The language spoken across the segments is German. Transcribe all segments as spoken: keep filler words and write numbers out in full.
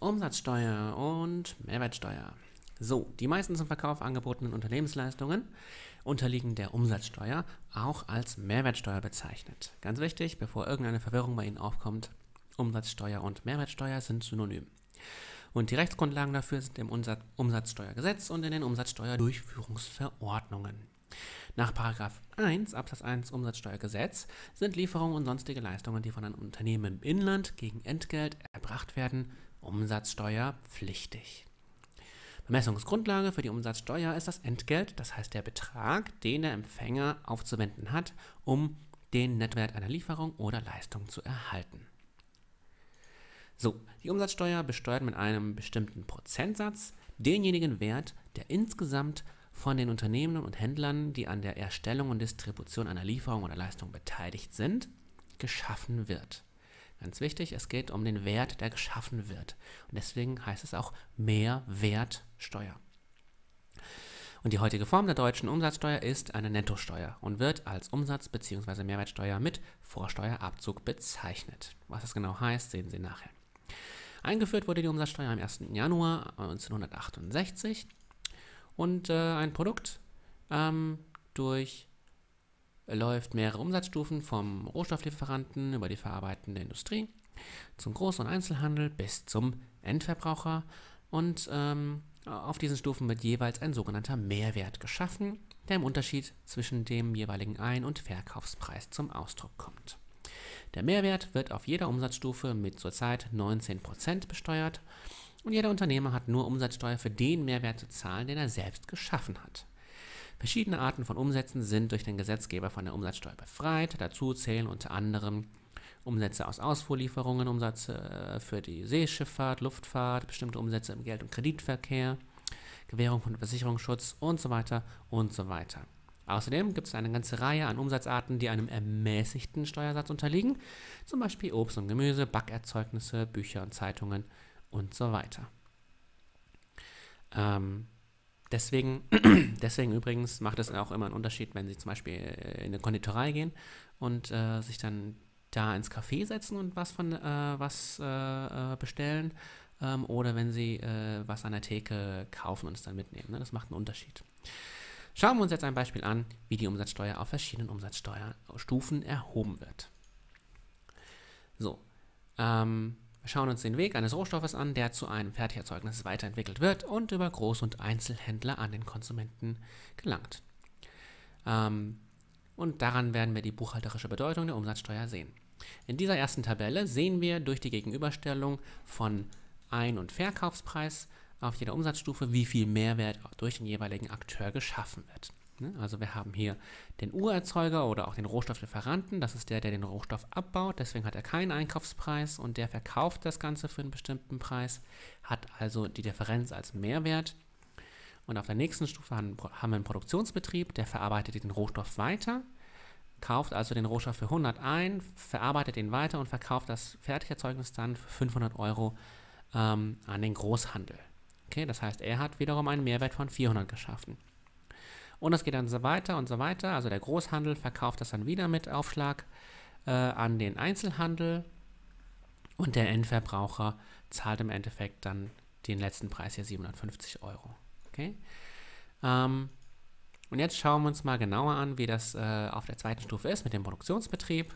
Umsatzsteuer und Mehrwertsteuer. So, die meisten zum Verkauf angebotenen Unternehmensleistungen unterliegen der Umsatzsteuer, auch als Mehrwertsteuer bezeichnet. Ganz wichtig, bevor irgendeine Verwirrung bei Ihnen aufkommt, Umsatzsteuer und Mehrwertsteuer sind synonym. Und die Rechtsgrundlagen dafür sind im Umsatzsteuergesetz und in den Umsatzsteuerdurchführungsverordnungen. Nach Paragraph eins Absatz eins Umsatzsteuergesetz sind Lieferungen und sonstige Leistungen, die von einem Unternehmen im Inland gegen Entgelt erbracht werden, umsatzsteuerpflichtig. Bemessungsgrundlage für die Umsatzsteuer ist das Entgelt, das heißt der Betrag, den der Empfänger aufzuwenden hat, um den Nettowert einer Lieferung oder Leistung zu erhalten. So, die Umsatzsteuer besteuert mit einem bestimmten Prozentsatz denjenigen Wert, der insgesamt von den Unternehmen und Händlern, die an der Erstellung und Distribution einer Lieferung oder Leistung beteiligt sind, geschaffen wird. Ganz wichtig, es geht um den Wert, der geschaffen wird. Und deswegen heißt es auch Mehrwertsteuer. Und die heutige Form der deutschen Umsatzsteuer ist eine Nettosteuer und wird als Umsatz- bzw. Mehrwertsteuer mit Vorsteuerabzug bezeichnet. Was das genau heißt, sehen Sie nachher. Eingeführt wurde die Umsatzsteuer am ersten Januar neunzehnhundertachtundsechzig und äh, ein Produkt ähm, durchläuft mehrere Umsatzstufen vom Rohstofflieferanten über die verarbeitende Industrie zum Groß- und Einzelhandel bis zum Endverbraucher und ähm, auf diesen Stufen wird jeweils ein sogenannter Mehrwert geschaffen, der im Unterschied zwischen dem jeweiligen Ein- und Verkaufspreis zum Ausdruck kommt. Der Mehrwert wird auf jeder Umsatzstufe mit zurzeit neunzehn Prozent besteuert und jeder Unternehmer hat nur Umsatzsteuer für den Mehrwert zu zahlen, den er selbst geschaffen hat. Verschiedene Arten von Umsätzen sind durch den Gesetzgeber von der Umsatzsteuer befreit. Dazu zählen unter anderem Umsätze aus Ausfuhrlieferungen, Umsätze für die Seeschifffahrt, Luftfahrt, bestimmte Umsätze im Geld- und Kreditverkehr, Gewährung von Versicherungsschutz und so weiter und so weiter. Außerdem gibt es eine ganze Reihe an Umsatzarten, die einem ermäßigten Steuersatz unterliegen, zum Beispiel Obst und Gemüse, Backerzeugnisse, Bücher und Zeitungen und so weiter. Ähm, deswegen, deswegen übrigens macht es auch immer einen Unterschied, wenn Sie zum Beispiel in eine Konditorei gehen und äh, sich dann da ins Café setzen und was von äh, was äh, bestellen ähm, oder wenn Sie äh, was an der Theke kaufen und es dann mitnehmen. Ne? Das macht einen Unterschied. Schauen wir uns jetzt ein Beispiel an, wie die Umsatzsteuer auf verschiedenen Umsatzsteuerstufen erhoben wird. So, ähm, wir schauen uns den Weg eines Rohstoffes an, der zu einem Fertigerzeugnis weiterentwickelt wird und über Groß- und Einzelhändler an den Konsumenten gelangt. Ähm, und daran werden wir die buchhalterische Bedeutung der Umsatzsteuer sehen. In dieser ersten Tabelle sehen wir durch die Gegenüberstellung von Ein- und Verkaufspreis auf jeder Umsatzstufe, wie viel Mehrwert durch den jeweiligen Akteur geschaffen wird. Also wir haben hier den Urerzeuger oder auch den Rohstofflieferanten, das ist der, der den Rohstoff abbaut, deswegen hat er keinen Einkaufspreis und der verkauft das Ganze für einen bestimmten Preis, hat also die Differenz als Mehrwert. Und auf der nächsten Stufe haben wir einen Produktionsbetrieb, der verarbeitet den Rohstoff weiter, kauft also den Rohstoff für hundert ein, verarbeitet den weiter und verkauft das Fertigerzeugnis dann für fünfhundert Euro ähm, an den Großhandel. Okay, das heißt, er hat wiederum einen Mehrwert von vierhundert geschaffen. Und das geht dann so weiter und so weiter. Also der Großhandel verkauft das dann wieder mit Aufschlag äh, an den Einzelhandel und der Endverbraucher zahlt im Endeffekt dann den letzten Preis hier siebenhundertfünfzig Euro. Okay? Ähm, und jetzt schauen wir uns mal genauer an, wie das äh, auf der zweiten Stufe ist mit dem Produktionsbetrieb.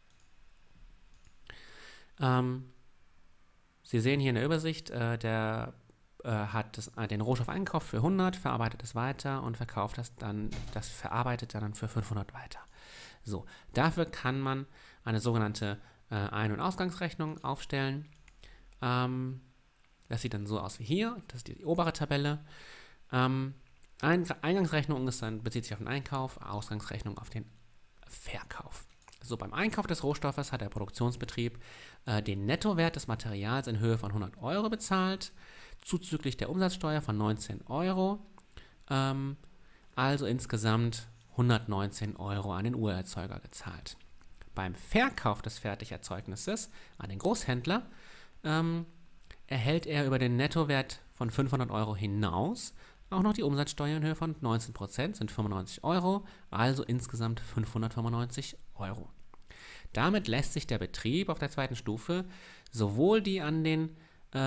Ähm, Sie sehen hier in der Übersicht, äh, der hat das, äh, den Rohstoff einkauft für hundert, verarbeitet es weiter und verkauft das dann, das verarbeitet dann für fünfhundert weiter. So, dafür kann man eine sogenannte äh, Ein- und Ausgangsrechnung aufstellen. Ähm, das sieht dann so aus wie hier, das ist die, die obere Tabelle. Ähm, Ein, Eingangsrechnung ist dann, bezieht sich auf den Einkauf, Ausgangsrechnung auf den Verkauf. So, beim Einkauf des Rohstoffes hat der Produktionsbetrieb äh, den Nettowert des Materials in Höhe von hundert Euro bezahlt, zuzüglich der Umsatzsteuer von neunzehn Euro, ähm, also insgesamt hundertneunzehn Euro an den Urerzeuger gezahlt. Beim Verkauf des Fertigerzeugnisses an den Großhändler ähm, erhält er über den Nettowert von fünfhundert Euro hinaus auch noch die Umsatzsteuer in Höhe von neunzehn Prozent, sind fünfundneunzig Euro, also insgesamt fünfhundertfünfundneunzig Euro. Damit lässt sich der Betrieb auf der zweiten Stufe sowohl die an den äh,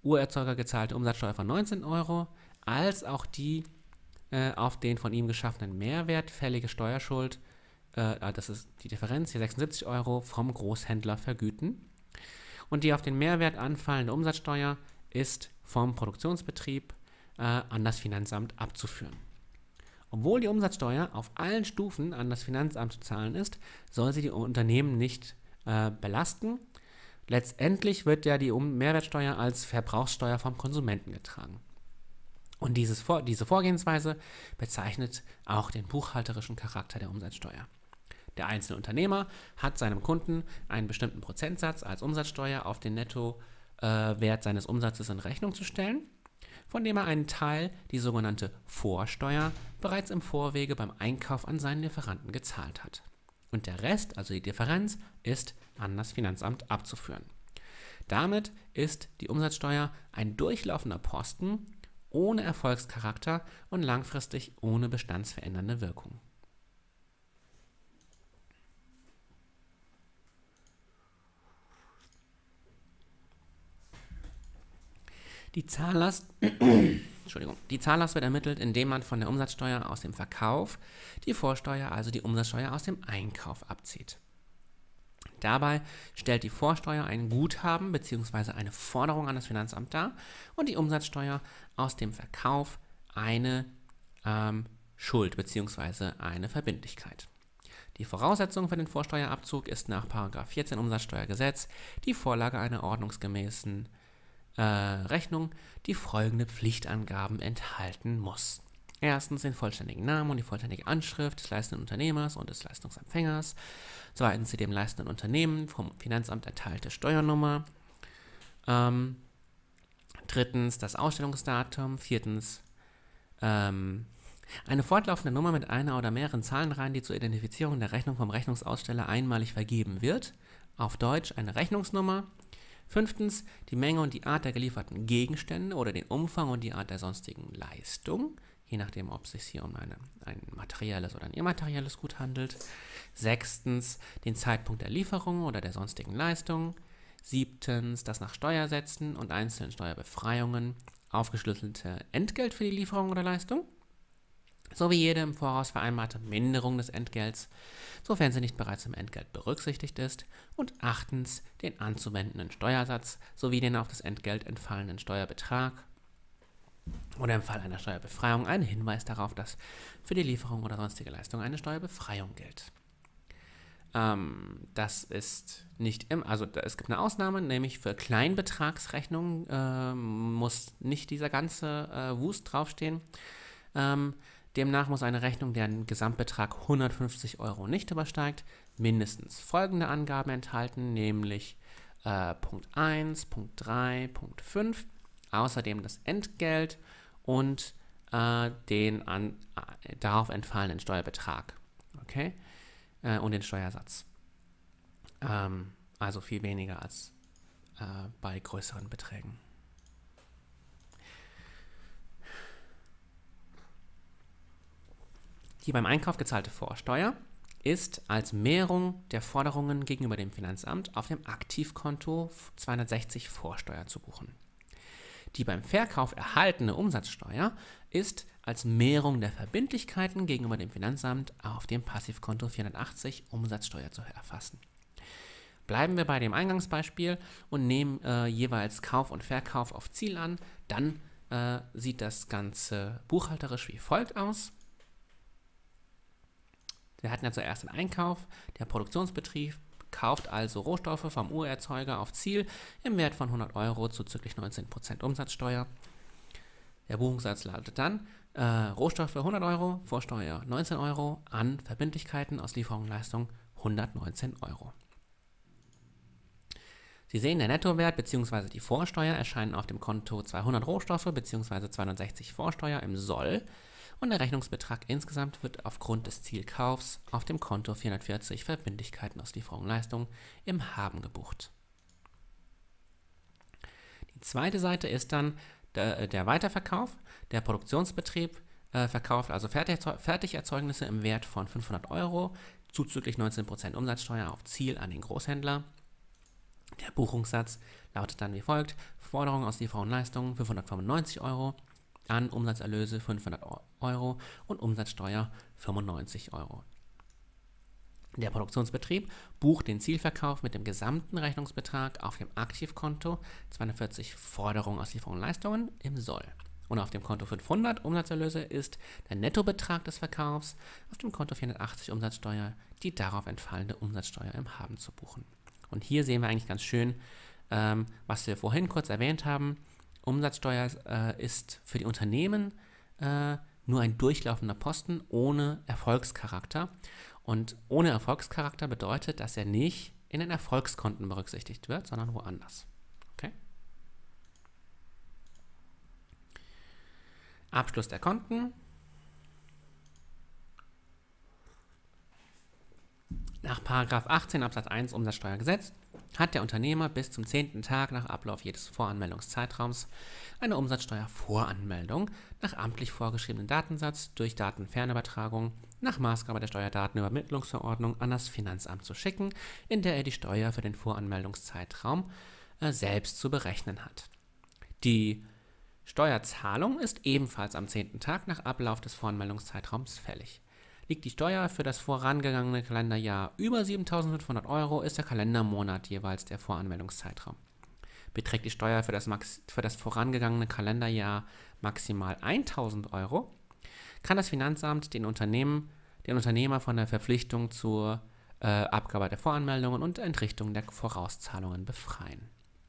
Urerzeuger gezahlte Umsatzsteuer von neunzehn Euro, als auch die äh, auf den von ihm geschaffenen Mehrwert fällige Steuerschuld, äh, das ist die Differenz, hier sechsundsiebzig Euro, vom Großhändler vergüten. Und die auf den Mehrwert anfallende Umsatzsteuer ist vom Produktionsbetrieb äh, an das Finanzamt abzuführen. Obwohl die Umsatzsteuer auf allen Stufen an das Finanzamt zu zahlen ist, soll sie die Unternehmen nicht äh, belasten. Letztendlich wird ja die um Mehrwertsteuer als Verbrauchssteuer vom Konsumenten getragen. Und dieses Vor- diese Vorgehensweise bezeichnet auch den buchhalterischen Charakter der Umsatzsteuer. Der einzelne Unternehmer hat seinem Kunden einen bestimmten Prozentsatz als Umsatzsteuer auf den Nettowert äh, seines Umsatzes in Rechnung zu stellen, von dem er einen Teil, die sogenannte Vorsteuer, bereits im Vorwege beim Einkauf an seinen Lieferanten gezahlt hat. Und der Rest, also die Differenz, ist an das Finanzamt abzuführen. Damit ist die Umsatzsteuer ein durchlaufender Posten ohne Erfolgscharakter und langfristig ohne bestandsverändernde Wirkung. Die Zahllast, Entschuldigung, die Zahllast wird ermittelt, indem man von der Umsatzsteuer aus dem Verkauf die Vorsteuer, also die Umsatzsteuer aus dem Einkauf, abzieht. Dabei stellt die Vorsteuer ein Guthaben bzw. eine Forderung an das Finanzamt dar und die Umsatzsteuer aus dem Verkauf eine ähm, Schuld bzw. eine Verbindlichkeit. Die Voraussetzung für den Vorsteuerabzug ist nach Paragraph vierzehn Umsatzsteuergesetz die Vorlage einer ordnungsgemäßen äh, Rechnung, die folgende Pflichtangaben enthalten muss. Erstens den vollständigen Namen und die vollständige Anschrift des leistenden Unternehmers und des Leistungsempfängers. Zweitens die dem leistenden Unternehmen vom Finanzamt erteilte Steuernummer. Ähm, drittens das Ausstellungsdatum. Viertens ähm, eine fortlaufende Nummer mit einer oder mehreren Zahlenreihen, die zur Identifizierung der Rechnung vom Rechnungsaussteller einmalig vergeben wird. Auf Deutsch eine Rechnungsnummer. Fünftens die Menge und die Art der gelieferten Gegenstände oder den Umfang und die Art der sonstigen Leistung, je nachdem, ob es sich hier um eine, ein materielles oder ein immaterielles Gut handelt. Sechstens den Zeitpunkt der Lieferung oder der sonstigen Leistung. Siebtens das nach Steuersätzen und einzelnen Steuerbefreiungen aufgeschlüsselte Entgelt für die Lieferung oder Leistung, sowie jede im Voraus vereinbarte Minderung des Entgelts, sofern sie nicht bereits im Entgelt berücksichtigt ist. Und achtens den anzuwendenden Steuersatz sowie den auf das Entgelt entfallenden Steuerbetrag oder im Fall einer Steuerbefreiung ein Hinweis darauf, dass für die Lieferung oder sonstige Leistung eine Steuerbefreiung gilt. Ähm, das ist nicht im, also da, es gibt eine Ausnahme, nämlich für Kleinbetragsrechnungen äh, muss nicht dieser ganze äh, Wust draufstehen. Ähm, demnach muss eine Rechnung, deren Gesamtbetrag hundertfünfzig Euro nicht übersteigt, mindestens folgende Angaben enthalten, nämlich äh, Punkt eins, Punkt drei, Punkt fünf, außerdem das Entgelt und äh, den an, äh, darauf entfallenden Steuerbetrag, okay, äh, und den Steuersatz. Ähm, also viel weniger als äh, bei größeren Beträgen. Die beim Einkauf gezahlte Vorsteuer ist als Mehrung der Forderungen gegenüber dem Finanzamt auf dem Aktivkonto zweihundertsechzig Vorsteuer zu buchen. Die beim Verkauf erhaltene Umsatzsteuer ist als Mehrung der Verbindlichkeiten gegenüber dem Finanzamt auf dem Passivkonto vierhundertachtzig Umsatzsteuer zu erfassen. Bleiben wir bei dem Eingangsbeispiel und nehmen äh, jeweils Kauf und Verkauf auf Ziel an, dann äh, sieht das Ganze buchhalterisch wie folgt aus. Wir hatten ja zuerst den Einkauf, der Produktionsbetrieb kauft also Rohstoffe vom Urerzeuger auf Ziel im Wert von hundert Euro zuzüglich neunzehn Prozent Umsatzsteuer. Der Buchungssatz lautet dann äh, Rohstoffe hundert Euro, Vorsteuer neunzehn Euro, an Verbindlichkeiten aus Lieferung und Leistung hundertneunzehn Euro. Sie sehen, der Nettowert bzw. die Vorsteuer erscheinen auf dem Konto zweihundert Rohstoffe bzw. zweihundertsechzig Vorsteuer im Soll und der Rechnungsbetrag insgesamt wird aufgrund des Zielkaufs auf dem Konto vierhundertvierzig Verbindlichkeiten aus Lieferung und Leistung im Haben gebucht. Die zweite Seite ist dann der, der Weiterverkauf. Der Produktionsbetrieb äh, verkauft also Fertigerzeugnisse im Wert von fünfhundert Euro, zuzüglich neunzehn Prozent Umsatzsteuer auf Ziel an den Großhändler. Der Buchungssatz lautet dann wie folgt: Forderung aus Lieferung und Leistung fünfhundertfünfundneunzig Euro, an Umsatzerlöse fünfhundert Euro und Umsatzsteuer fünfundneunzig Euro. Der Produktionsbetrieb bucht den Zielverkauf mit dem gesamten Rechnungsbetrag auf dem Aktivkonto zweihundertvierzig Forderung aus Lieferung und Leistungen im Soll. Und auf dem Konto fünfhundert Umsatzerlöse ist der Nettobetrag des Verkaufs, auf dem Konto vierhundertachtzig Umsatzsteuer die darauf entfallende Umsatzsteuer im Haben zu buchen. Und hier sehen wir eigentlich ganz schön, ähm, was wir vorhin kurz erwähnt haben. Umsatzsteuer äh, ist für die Unternehmen äh, nur ein durchlaufender Posten ohne Erfolgscharakter. Und ohne Erfolgscharakter bedeutet, dass er nicht in den Erfolgskonten berücksichtigt wird, sondern woanders. Okay? Abschluss der Konten. Nach Paragraph achtzehn Absatz eins Umsatzsteuergesetz hat der Unternehmer bis zum zehnten Tag nach Ablauf jedes Voranmeldungszeitraums eine Umsatzsteuervoranmeldung nach amtlich vorgeschriebenen Datensatz durch Datenfernübertragung nach Maßgabe der Steuerdatenübermittlungsverordnung an das Finanzamt zu schicken, in der er die Steuer für den Voranmeldungszeitraum äh, selbst zu berechnen hat. Die Steuerzahlung ist ebenfalls am zehnten Tag nach Ablauf des Voranmeldungszeitraums fällig. Liegt die Steuer für das vorangegangene Kalenderjahr über siebentausendfünfhundert Euro, ist der Kalendermonat jeweils der Voranmeldungszeitraum. Beträgt die Steuer für das, Max für das vorangegangene Kalenderjahr maximal tausend Euro, kann das Finanzamt den, Unternehmen, den Unternehmer von der Verpflichtung zur äh, Abgabe der Voranmeldungen und Entrichtung der Vorauszahlungen befreien.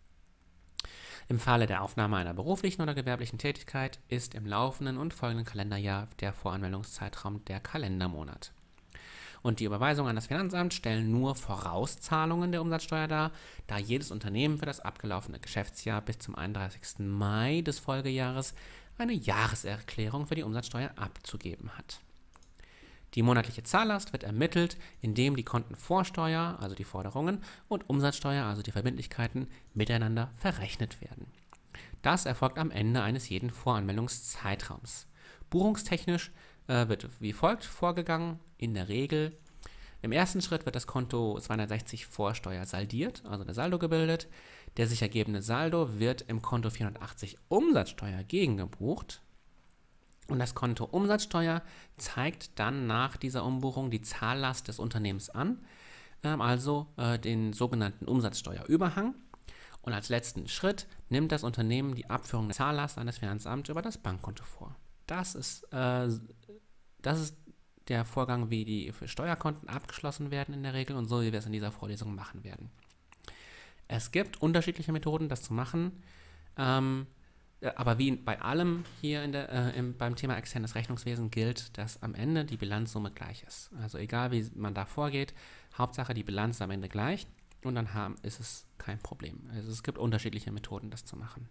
Im Falle der Aufnahme einer beruflichen oder gewerblichen Tätigkeit ist im laufenden und folgenden Kalenderjahr der Voranmeldungszeitraum der Kalendermonat. Und die Überweisungen an das Finanzamt stellen nur Vorauszahlungen der Umsatzsteuer dar, da jedes Unternehmen für das abgelaufene Geschäftsjahr bis zum einunddreißigsten Mai des Folgejahres eine Jahreserklärung für die Umsatzsteuer abzugeben hat. Die monatliche Zahllast wird ermittelt, indem die Kontenvorsteuer, also die Forderungen, und Umsatzsteuer, also die Verbindlichkeiten, miteinander verrechnet werden. Das erfolgt am Ende eines jeden Voranmeldungszeitraums. Buchungstechnisch äh, wird wie folgt vorgegangen. In der Regel: Im ersten Schritt wird das Konto zweihundertsechzig Vorsteuer saldiert, also der Saldo gebildet. Der sich ergebende Saldo wird im Konto vierhundertachtzig Umsatzsteuer gegengebucht. Und das Konto Umsatzsteuer zeigt dann nach dieser Umbuchung die Zahllast des Unternehmens an, ähm, also äh, den sogenannten Umsatzsteuerüberhang. Und als letzten Schritt nimmt das Unternehmen die Abführung der Zahllast an das Finanzamt über das Bankkonto vor. Das ist, äh, das ist der Vorgang, wie die Steuerkonten abgeschlossen werden in der Regel und so, wie wir es in dieser Vorlesung machen werden. Es gibt unterschiedliche Methoden, das zu machen. Ähm, Aber wie bei allem hier in der, äh, im, beim Thema externes Rechnungswesen gilt, dass am Ende die Bilanzsumme gleich ist. Also egal wie man da vorgeht, Hauptsache die Bilanz ist am Ende gleich und dann haben, ist es kein Problem. Also es gibt unterschiedliche Methoden, das zu machen.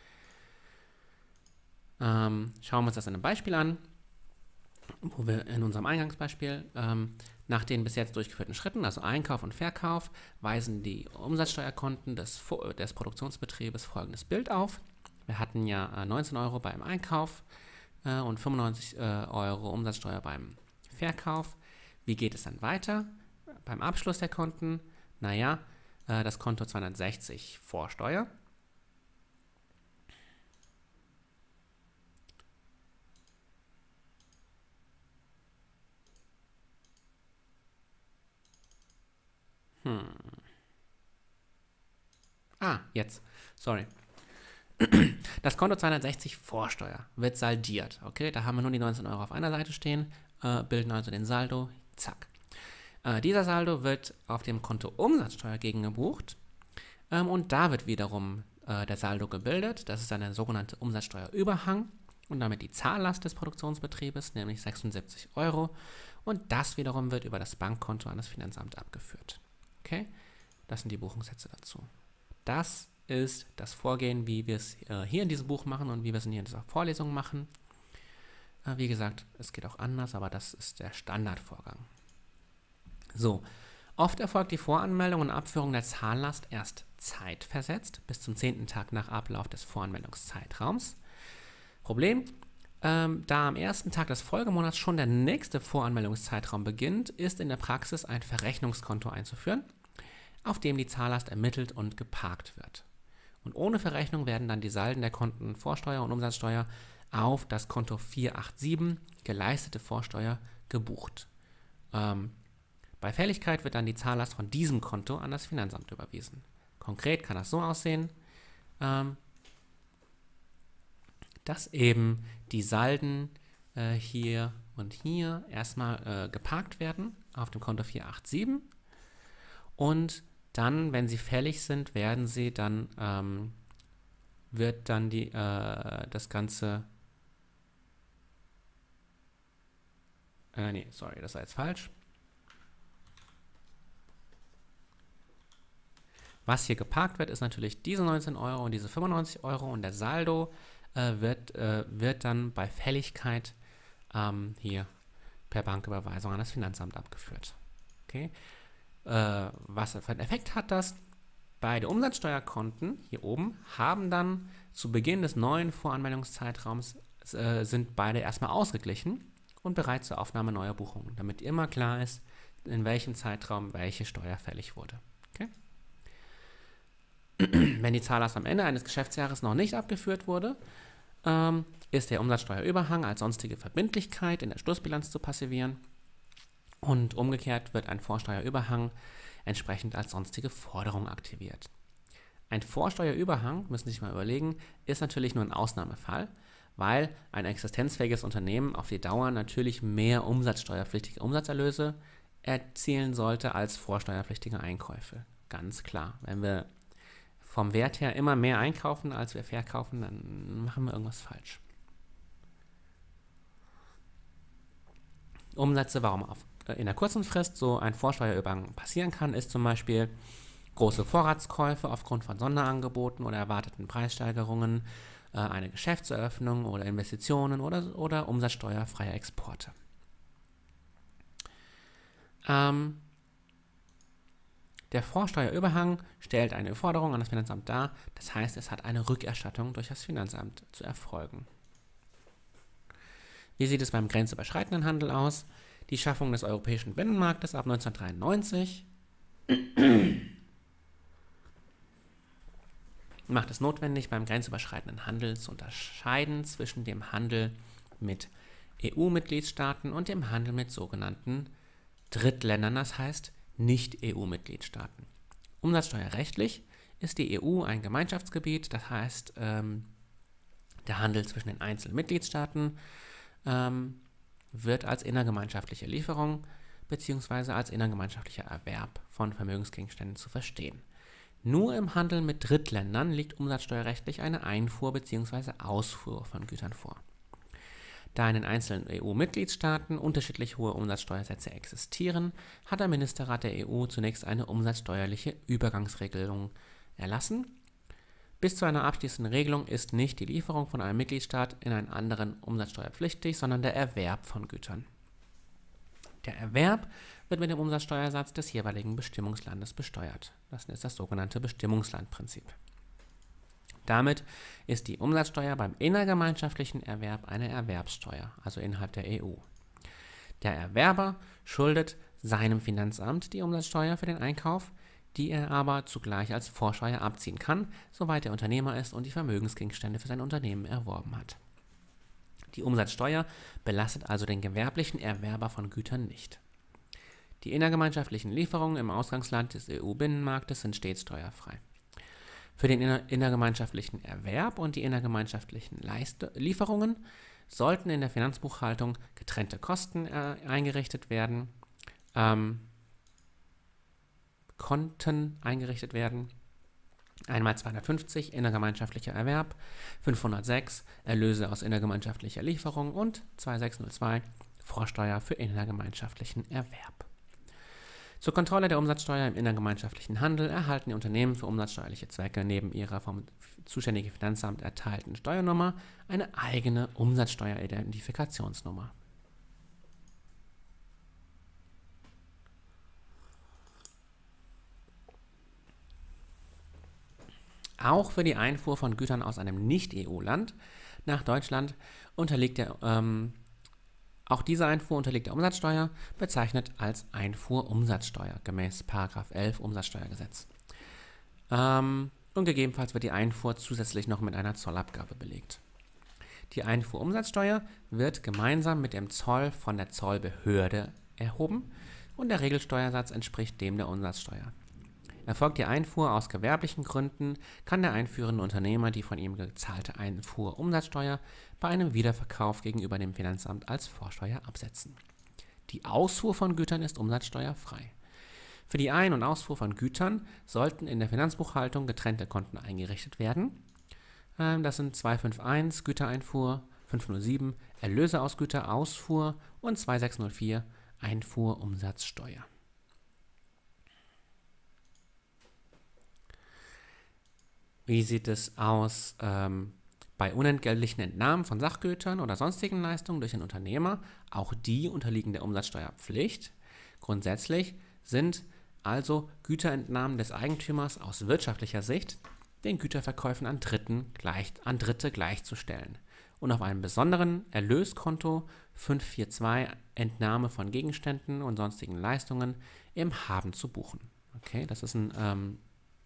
Ähm, schauen wir uns das in einem Beispiel an, wo wir in unserem Eingangsbeispiel ähm, nach den bis jetzt durchgeführten Schritten, also Einkauf und Verkauf, weisen die Umsatzsteuerkonten des, des Produktionsbetriebes folgendes Bild auf. Wir hatten ja äh, neunzehn Euro beim Einkauf äh, und fünfundneunzig äh, Euro Umsatzsteuer beim Verkauf. Wie geht es dann weiter? Beim Abschluss der Konten, naja, äh, das Konto zweihundertsechzig Vorsteuer. Hm. Ah, jetzt. Sorry. Das Konto zweihundertsechzig Vorsteuer wird saldiert. Okay, da haben wir nur die neunzehn Euro auf einer Seite stehen, äh, bilden also den Saldo. Zack. Äh, dieser Saldo wird auf dem Konto Umsatzsteuer gegengebucht ähm, und da wird wiederum äh, der Saldo gebildet. Das ist dann der sogenannte Umsatzsteuerüberhang und damit die Zahllast des Produktionsbetriebes, nämlich sechsundsiebzig Euro. Und das wiederum wird über das Bankkonto an das Finanzamt abgeführt. Okay, das sind die Buchungssätze dazu. Das ist das Vorgehen, wie wir es äh, hier in diesem Buch machen und wie wir es hier in dieser Vorlesung machen. Äh, wie gesagt, es geht auch anders, aber das ist der Standardvorgang. So, oft erfolgt die Voranmeldung und Abführung der Zahllast erst zeitversetzt, bis zum zehnten Tag nach Ablauf des Voranmeldungszeitraums. Problem, ähm, da am ersten Tag des Folgemonats schon der nächste Voranmeldungszeitraum beginnt, ist in der Praxis ein Verrechnungskonto einzuführen. auf dem die Zahllast ermittelt und geparkt wird. Und ohne Verrechnung werden dann die Salden der Konten Vorsteuer und Umsatzsteuer auf das Konto vierhundertsiebenundachtzig, geleistete Vorsteuer, gebucht. Ähm, bei Fälligkeit wird dann die Zahllast von diesem Konto an das Finanzamt überwiesen. Konkret kann das so aussehen, ähm, dass eben die Salden äh, hier und hier erstmal äh, geparkt werden auf dem Konto vierhundertsiebenundachtzig und dann, wenn sie fällig sind, werden sie dann, ähm, wird dann die, äh, das Ganze, äh, nee, sorry, das war jetzt falsch. Was hier geparkt wird, ist natürlich diese neunzehn Euro und diese fünfundneunzig Euro und der Saldo äh, wird, äh, wird dann bei Fälligkeit ähm, hier per Banküberweisung an das Finanzamt abgeführt. Okay. Äh, was für einen Effekt hat das? Beide Umsatzsteuerkonten hier oben haben dann zu Beginn des neuen Voranmeldungszeitraums äh, sind beide erstmal ausgeglichen und bereit zur Aufnahme neuer Buchungen, damit immer klar ist, in welchem Zeitraum welche Steuer fällig wurde. Okay? Wenn die Zahllast am Ende eines Geschäftsjahres noch nicht abgeführt wurde, ähm, ist der Umsatzsteuerüberhang als sonstige Verbindlichkeit in der Schlussbilanz zu passivieren. Und umgekehrt wird ein Vorsteuerüberhang entsprechend als sonstige Forderung aktiviert. Ein Vorsteuerüberhang, müssen Sie sich mal überlegen, ist natürlich nur ein Ausnahmefall, weil ein existenzfähiges Unternehmen auf die Dauer natürlich mehr umsatzsteuerpflichtige Umsatzerlöse erzielen sollte als vorsteuerpflichtige Einkäufe. Ganz klar. Wenn wir vom Wert her immer mehr einkaufen, als wir verkaufen, dann machen wir irgendwas falsch. Umsätze, warum auf in der kurzen Frist so ein Vorsteuerüberhang passieren kann, ist zum Beispiel große Vorratskäufe aufgrund von Sonderangeboten oder erwarteten Preissteigerungen, äh, eine Geschäftseröffnung oder Investitionen oder, oder umsatzsteuerfreie Exporte. Ähm, der Vorsteuerüberhang stellt eine Forderung an das Finanzamt dar, das heißt, es hat eine Rückerstattung durch das Finanzamt zu erfolgen. Wie sieht es beim grenzüberschreitenden Handel aus? Die Schaffung des europäischen Binnenmarktes ab neunzehnhundertdreiundneunzig macht es notwendig, beim grenzüberschreitenden Handel zu unterscheiden zwischen dem Handel mit E U-Mitgliedstaaten und dem Handel mit sogenannten Drittländern, das heißt Nicht-E U-Mitgliedstaaten. Umsatzsteuerrechtlich ist die E U ein Gemeinschaftsgebiet, das heißt ähm, der Handel zwischen den einzelnen Mitgliedstaaten ähm, wird als innergemeinschaftliche Lieferung bzw. als innergemeinschaftlicher Erwerb von Vermögensgegenständen zu verstehen. Nur im Handel mit Drittländern liegt umsatzsteuerrechtlich eine Einfuhr bzw. Ausfuhr von Gütern vor. Da in den einzelnen E U-Mitgliedstaaten unterschiedlich hohe Umsatzsteuersätze existieren, hat der Ministerrat der E U zunächst eine umsatzsteuerliche Übergangsregelung erlassen. Bis zu einer abschließenden Regelung ist nicht die Lieferung von einem Mitgliedstaat in einen anderen umsatzsteuerpflichtig, sondern der Erwerb von Gütern. Der Erwerb wird mit dem Umsatzsteuersatz des jeweiligen Bestimmungslandes besteuert. Das ist das sogenannte Bestimmungslandprinzip. Damit ist die Umsatzsteuer beim innergemeinschaftlichen Erwerb eine Erwerbssteuer, also innerhalb der E U. Der Erwerber schuldet seinem Finanzamt die Umsatzsteuer für den Einkauf, die er aber zugleich als Vorsteuer abziehen kann, soweit er Unternehmer ist und die Vermögensgegenstände für sein Unternehmen erworben hat. Die Umsatzsteuer belastet also den gewerblichen Erwerber von Gütern nicht. Die innergemeinschaftlichen Lieferungen im Ausgangsland des E U-Binnenmarktes sind stets steuerfrei. Für den inner innergemeinschaftlichen Erwerb und die innergemeinschaftlichen Leist Lieferungen sollten in der Finanzbuchhaltung getrennte Kosten äh, eingerichtet werden, ähm, Konten eingerichtet werden. Einmal zweihundertfünfzig innergemeinschaftlicher Erwerb, fünfhundertsechs Erlöse aus innergemeinschaftlicher Lieferung und zweitausendsechshundertzwei Vorsteuer für innergemeinschaftlichen Erwerb. Zur Kontrolle der Umsatzsteuer im innergemeinschaftlichen Handel erhalten die Unternehmen für umsatzsteuerliche Zwecke neben ihrer vom zuständigen Finanzamt erteilten Steuernummer eine eigene Umsatzsteueridentifikationsnummer. Auch für die Einfuhr von Gütern aus einem Nicht-E U-Land nach Deutschland unterliegt der, ähm, Auch diese Einfuhr unterliegt der Umsatzsteuer, bezeichnet als Einfuhrumsatzsteuer gemäß Paragraph elf Umsatzsteuergesetz. Ähm, und gegebenenfalls wird die Einfuhr zusätzlich noch mit einer Zollabgabe belegt. Die Einfuhrumsatzsteuer wird gemeinsam mit dem Zoll von der Zollbehörde erhoben und der Regelsteuersatz entspricht dem der Umsatzsteuer. Erfolgt die Einfuhr aus gewerblichen Gründen, kann der einführende Unternehmer die von ihm gezahlte Einfuhrumsatzsteuer bei einem Wiederverkauf gegenüber dem Finanzamt als Vorsteuer absetzen. Die Ausfuhr von Gütern ist umsatzsteuerfrei. Für die Ein- und Ausfuhr von Gütern sollten in der Finanzbuchhaltung getrennte Konten eingerichtet werden. Das sind zweihunderteinundfünfzig Gütereinfuhr, fünfhundertsieben Erlöse aus Güterausfuhr und zweitausendsechshundertvier Einfuhrumsatzsteuer. Wie sieht es aus ähm, bei unentgeltlichen Entnahmen von Sachgütern oder sonstigen Leistungen durch den Unternehmer? Auch die unterliegen der Umsatzsteuerpflicht. Grundsätzlich sind also Güterentnahmen des Eigentümers aus wirtschaftlicher Sicht den Güterverkäufen an, Dritten gleich, an Dritte gleichzustellen und auf einem besonderen Erlöskonto fünfhundertvierundzwanzig Entnahme von Gegenständen und sonstigen Leistungen im Haben zu buchen. Okay, das ist ein ähm,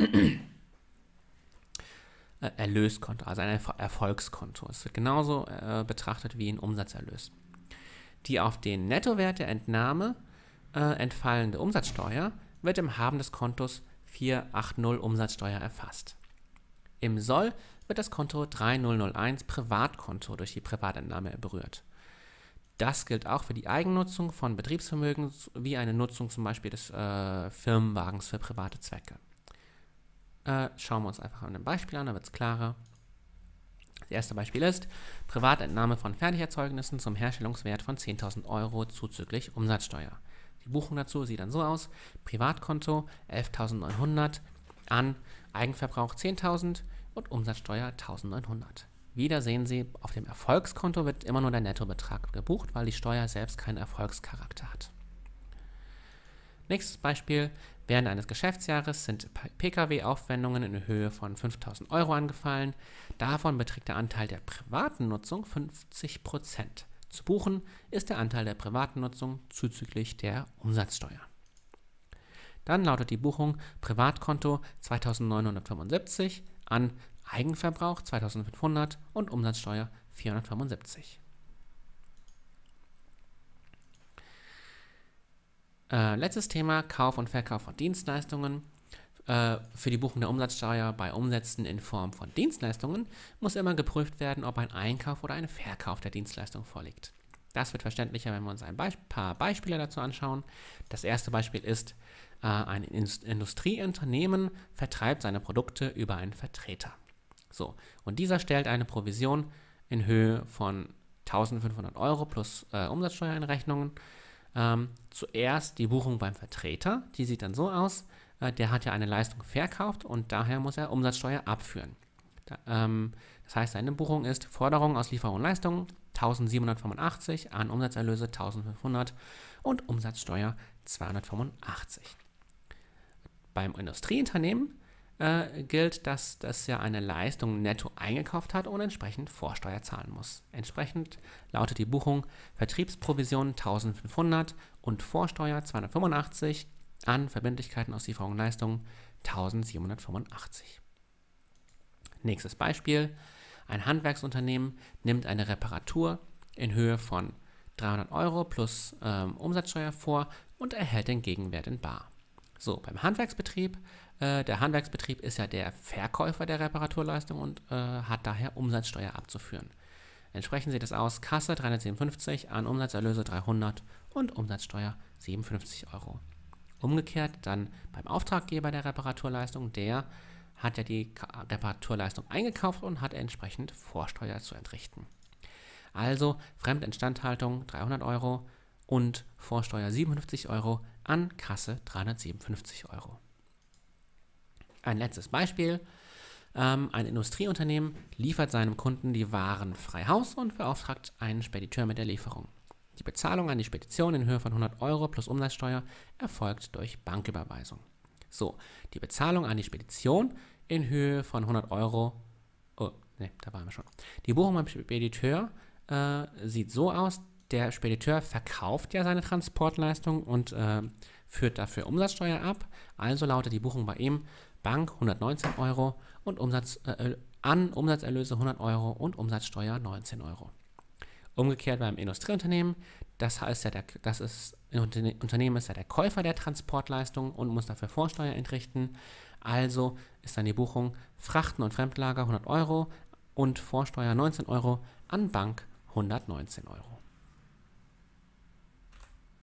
Erlöskonto, also ein Erf- Erfolgskonto. Es wird genauso äh, betrachtet wie ein Umsatzerlös. Die auf den Nettowert der Entnahme äh, entfallende Umsatzsteuer wird im Haben des Kontos vierhundertachtzig Umsatzsteuer erfasst. Im Soll wird das Konto dreitausendeins Privatkonto durch die Privatentnahme berührt. Das gilt auch für die Eigennutzung von Betriebsvermögen wie eine Nutzung zum Beispiel des äh, Firmenwagens für private Zwecke. Äh, schauen wir uns einfach an einem Beispiel an, da wird es klarer. Das erste Beispiel ist Privatentnahme von Fertigerzeugnissen zum Herstellungswert von zehntausend Euro zuzüglich Umsatzsteuer. Die Buchung dazu sieht dann so aus: Privatkonto elftausendneunhundert, an Eigenverbrauch zehntausend und Umsatzsteuer eintausendneunhundert. Wieder sehen Sie, auf dem Erfolgskonto wird immer nur der Nettobetrag gebucht, weil die Steuer selbst keinen Erfolgscharakter hat. Nächstes Beispiel: Während eines Geschäftsjahres sind Pkw-Aufwendungen in Höhe von fünftausend Euro angefallen. Davon beträgt der Anteil der privaten Nutzung fünfzig Prozent. Zu buchen ist der Anteil der privaten Nutzung zuzüglich der Umsatzsteuer. Dann lautet die Buchung Privatkonto zweitausendneunhundertfünfundsiebzig, an Eigenverbrauch zweitausendfünfhundert und Umsatzsteuer vierhundertfünfundsiebzig. Äh, letztes Thema: Kauf und Verkauf von Dienstleistungen. Äh, für die Buchung der Umsatzsteuer bei Umsätzen in Form von Dienstleistungen muss immer geprüft werden, ob ein Einkauf oder ein Verkauf der Dienstleistung vorliegt. Das wird verständlicher, wenn wir uns ein Be- paar Beispiele dazu anschauen. Das erste Beispiel ist, äh, ein Indust- Industrieunternehmen vertreibt seine Produkte über einen Vertreter. So, und dieser stellt eine Provision in Höhe von eintausendfünfhundert Euro plus äh, Umsatzsteuereinrechnungen. Ähm, zuerst die Buchung beim Vertreter, die sieht dann so aus: äh, Der hat ja eine Leistung verkauft und daher muss er Umsatzsteuer abführen. Da, ähm, das heißt, seine Buchung ist Forderung aus Lieferung und Leistung eintausendsiebenhundertfünfundachtzig, an Umsatzerlöse eintausendfünfhundert und Umsatzsteuer zweihundertfünfundachtzig. Beim Industrieunternehmen äh, gilt, dass das ja eine Leistung netto eingekauft hat und entsprechend Vorsteuer zahlen muss. Entsprechend lautet die Buchung Vertriebsprovision eintausendfünfhundert und Vorsteuer zweihundertfünfundachtzig, an Verbindlichkeiten aus Lieferung und Leistung eintausendsiebenhundertfünfundachtzig. Nächstes Beispiel: Ein Handwerksunternehmen nimmt eine Reparatur in Höhe von dreihundert Euro plus ähm, Umsatzsteuer vor und erhält den Gegenwert in bar. So, beim Handwerksbetrieb, äh, der Handwerksbetrieb ist ja der Verkäufer der Reparaturleistung und äh, hat daher Umsatzsteuer abzuführen. Entsprechend sieht es aus: Kasse dreihundertsiebenundfünfzig, an Umsatzerlöse dreihundert und Umsatzsteuer siebenundfünfzig Euro. Umgekehrt dann beim Auftraggeber der Reparaturleistung, der hat ja die Reparaturleistung eingekauft und hat entsprechend Vorsteuer zu entrichten. Also Fremdinstandhaltung dreihundert Euro und Vorsteuer siebenundfünfzig Euro, an Kasse dreihundertsiebenundfünfzig Euro. Ein letztes Beispiel: ähm, Ein Industrieunternehmen liefert seinem Kunden die Waren frei Haus und beauftragt einen Spediteur mit der Lieferung. Die Bezahlung an die Spedition in Höhe von hundert Euro plus Umsatzsteuer erfolgt durch Banküberweisung. So, die Bezahlung an die Spedition in Höhe von hundert Euro, oh, ne, da waren wir schon. Die Buchung beim Spediteur äh, sieht so aus: der Spediteur verkauft ja seine Transportleistung und äh, führt dafür Umsatzsteuer ab. Also lautet die Buchung bei ihm Bank hundertneunzehn Euro und Umsatz, äh, an Umsatzerlöse hundert Euro und Umsatzsteuer neunzehn Euro. Umgekehrt beim Industrieunternehmen, das heißt ja, der, das ist, ein Unternehmen ist ja der Käufer der Transportleistung und muss dafür Vorsteuer entrichten. Also ist dann die Buchung Frachten und Fremdlager hundert Euro und Vorsteuer neunzehn Euro, an Bank hundertneunzehn Euro.